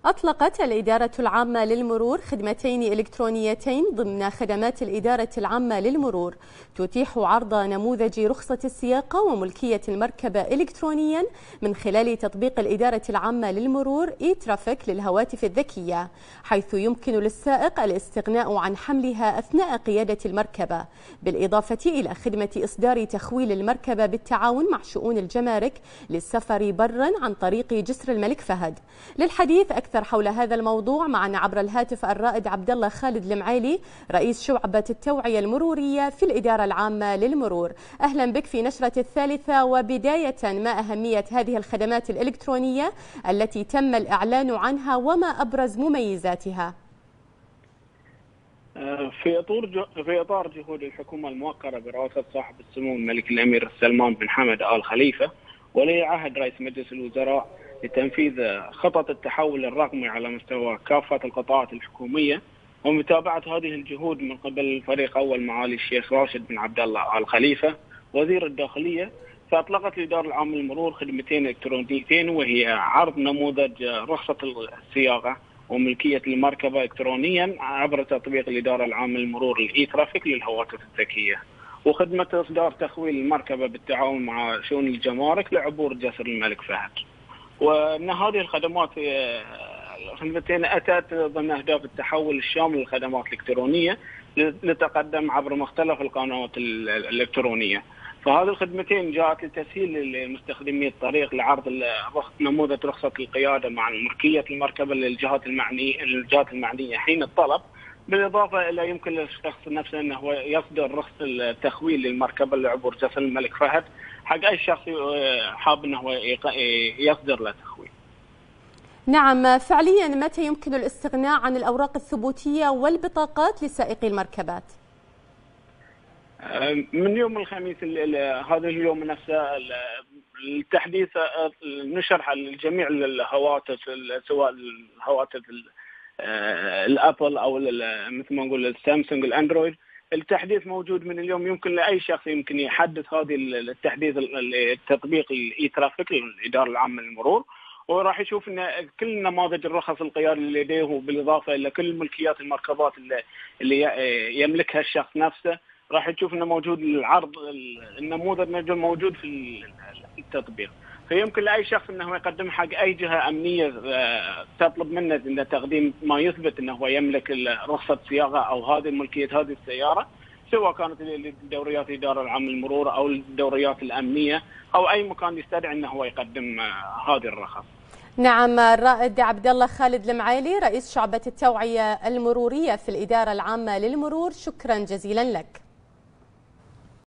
أطلقت الإدارة العامة للمرور خدمتين إلكترونيتين ضمن خدمات الإدارة العامة للمرور تتيح عرض نموذج رخصة السياقة وملكية المركبة إلكترونيا من خلال تطبيق الإدارة العامة للمرور إي-ترافيك للهواتف الذكية، حيث يمكن للسائق الاستغناء عن حملها أثناء قيادة المركبة، بالإضافة إلى خدمة إصدار تخويل المركبة بالتعاون مع شؤون الجمارك للسفر برا عن طريق جسر الملك فهد. للحديث أكثر حول هذا الموضوع معنا عبر الهاتف الرائد عبد الله خالد المعالي رئيس شعبة التوعية المرورية في الإدارة العامة للمرور. أهلا بك في نشرة الثالثة، وبداية ما أهمية هذه الخدمات الإلكترونية التي تم الإعلان عنها وما أبرز مميزاتها؟ في إطار جهود الحكومة الموقرة برئاسة صاحب السمو الملك الأمير سلمان بن حمد آل خليفة ولي عهد رئيس مجلس الوزراء لتنفيذ خطط التحول الرقمي على مستوى كافة القطاعات الحكومية ومتابعة هذه الجهود من قبل فريق أول معالي الشيخ راشد بن عبد الله آل خليفة وزير الداخلية، فأطلقت الإدارة العامة للمرور خدمتين إلكترونيتين، وهي عرض نموذج رخصة السياقة وملكية المركبة إلكترونيا عبر تطبيق الإدارة العامة للمرور الإي-ترافيك للهواتف الذكية، وخدمة إصدار تخويل المركبة بالتعاون مع شؤون الجمارك لعبور جسر الملك فهد. وأن هذه الخدمتين أتت ضمن أهداف التحول الشامل للخدمات الإلكترونية لتقدم عبر مختلف القنوات الإلكترونية. فهذه الخدمتين جاءت لتسهيل لمستخدمي الطريق لعرض نموذج رخصة القيادة مع ملكية المركبة للجهات المعنية حين الطلب، بالإضافة إلى يمكن للشخص نفسه أنه يصدر رخصة التخويل للمركبة لعبور جسر الملك فهد حق أي شخص حاب أنه يصدر له تخويل. نعم، فعليا متى يمكن الاستغناء عن الأوراق الثبوتية والبطاقات لسائقي المركبات؟ من يوم الخميس هذا اليوم نفسه التحديث نشر لجميع الهواتف، سواء الهواتف الابل او مثل ما نقول السامسونج الاندرويد. التحديث موجود من اليوم، يمكن لاي شخص يمكن يحدث هذه التحديث التطبيق الاي-ترافيك للاداره العامه للمرور، وراح يشوف ان كل نماذج الرخص القيادة اللي لديه، بالاضافه الى كل ملكيات المركبات اللي يملكها الشخص نفسه، راح تشوف انه موجود العرض النموذج موجود في التطبيق. فيمكن لاي شخص انه يقدم حق اي جهه امنيه تطلب منه انه تقديم ما يثبت انه يملك رخصه سياقه او هذه ملكيه هذه السياره، سواء كانت لدوريات الاداره العامه للمرور او الدوريات الامنيه او اي مكان يستدعي انه يقدم هذه الرخص. نعم، الرائد عبد الله خالد المعالي رئيس شعبة التوعية المرورية في الإدارة العامة للمرور، شكرا جزيلا لك.